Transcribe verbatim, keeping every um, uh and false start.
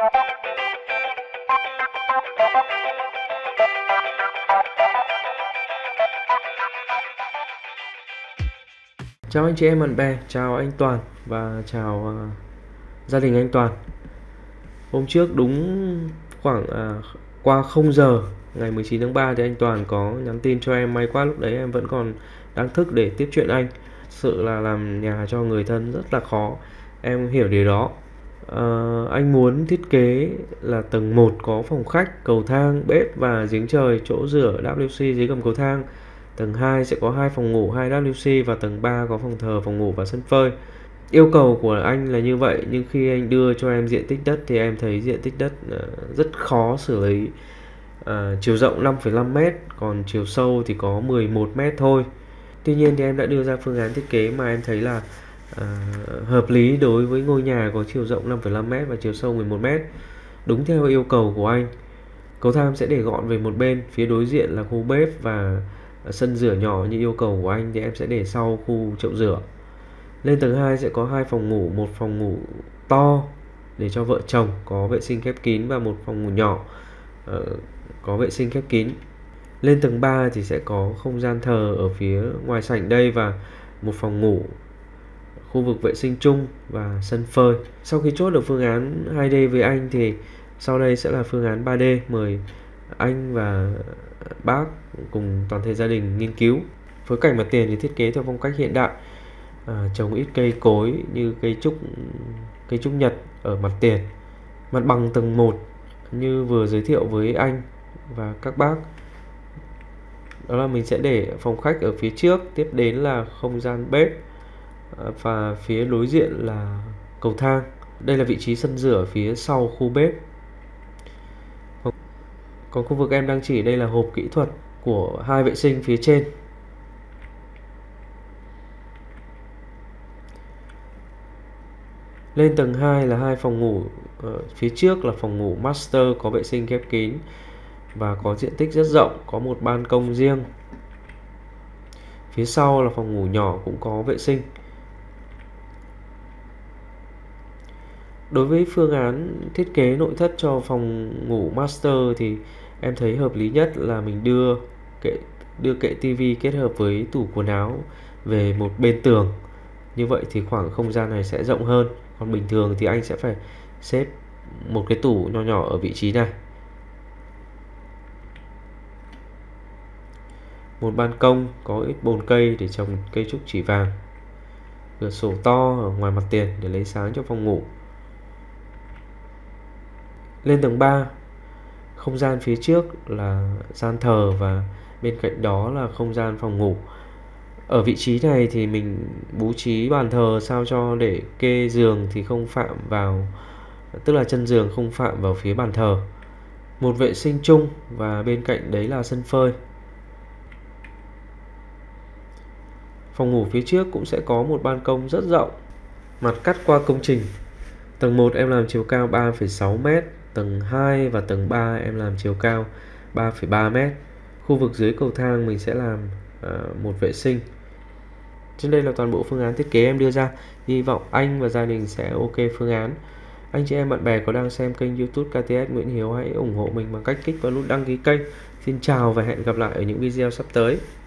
Chào anh chị em bạn bè, chào anh Toàn và chào uh, gia đình anh Toàn. Hôm trước đúng khoảng uh, qua không giờ ngày mười chín tháng ba thì anh Toàn có nhắn tin cho em. May quá lúc đấy em vẫn còn đang thức để tiếp chuyện anh. Sự là làm nhà cho người thân rất là khó, em hiểu điều đó. uh, Anh muốn thiết kế là tầng một có phòng khách, cầu thang, bếp và giếng trời, chỗ rửa W C dưới gầm cầu thang. Tầng hai sẽ có hai phòng ngủ, hai W C và tầng ba có phòng thờ, phòng ngủ và sân phơi. Yêu cầu của anh là như vậy, nhưng khi anh đưa cho em diện tích đất thì em thấy diện tích đất rất khó xử lý. À, chiều rộng năm phẩy năm mét, còn chiều sâu thì có mười một mét thôi. Tuy nhiên thì em đã đưa ra phương án thiết kế mà em thấy là à, hợp lý đối với ngôi nhà có chiều rộng năm phẩy năm mét và chiều sâu mười một mét, đúng theo yêu cầu của anh. Cầu thang sẽ để gọn về một bên, phía đối diện là khu bếp và sân rửa nhỏ như yêu cầu của anh thì em sẽ để sau khu chậu rửa. Lên tầng hai sẽ có hai phòng ngủ, một phòng ngủ to để cho vợ chồng có vệ sinh khép kín và một phòng ngủ nhỏ uh, có vệ sinh khép kín. Lên tầng ba thì sẽ có không gian thờ ở phía ngoài sảnh đây và một phòng ngủ, khu vực vệ sinh chung và sân phơi. Sau khi chốt được phương án hai D với anh thì sau đây sẽ là phương án ba D. Mời anh và bác cùng toàn thể gia đình nghiên cứu. Phối cảnh mặt tiền thì thiết kế theo phong cách hiện đại, à, trồng ít cây cối như cây trúc cây trúc nhật ở mặt tiền. Mặt bằng tầng một như vừa giới thiệu với anh và các bác, đó là mình sẽ để phòng khách ở phía trước, tiếp đến là không gian bếp và phía đối diện là cầu thang. Đây là vị trí sân rửa phía sau khu bếp. Còn khu vực em đang chỉ đây là hộp kỹ thuật của hai vệ sinh phía trên. Lên tầng hai là hai phòng ngủ. Ở phía trước là phòng ngủ master có vệ sinh khép kín và có diện tích rất rộng, có một ban công riêng. Phía sau là phòng ngủ nhỏ cũng có vệ sinh. Đối với phương án thiết kế nội thất cho phòng ngủ master thì em thấy hợp lý nhất là mình đưa kệ đưa kệ tivi kết hợp với tủ quần áo về một bên tường. Như vậy thì khoảng không gian này sẽ rộng hơn. Còn bình thường thì anh sẽ phải xếp một cái tủ nho nhỏ ở vị trí này. Một ban công có ít bồn cây để trồng cây trúc chỉ vàng. Cửa sổ to ở ngoài mặt tiền để lấy sáng cho phòng ngủ. Lên tầng ba, không gian phía trước là gian thờ và bên cạnh đó là không gian phòng ngủ. Ở vị trí này thì mình bố trí bàn thờ sao cho để kê giường thì không phạm vào, tức là chân giường không phạm vào phía bàn thờ. Một vệ sinh chung và bên cạnh đấy là sân phơi. Phòng ngủ phía trước cũng sẽ có một ban công rất rộng, mặt cắt qua công trình. Tầng một em làm chiều cao ba phẩy sáu mét, tầng hai và tầng ba em làm chiều cao ba phẩy ba mét. Khu vực dưới cầu thang mình sẽ làm uh, một vệ sinh. Trên đây là toàn bộ phương án thiết kế em đưa ra. Hy vọng anh và gia đình sẽ ok phương án. Anh chị em bạn bè có đang xem kênh YouTube ca tê ét Nguyễn Hiếu hãy ủng hộ mình bằng cách kích vào nút đăng ký kênh. Xin chào và hẹn gặp lại ở những video sắp tới.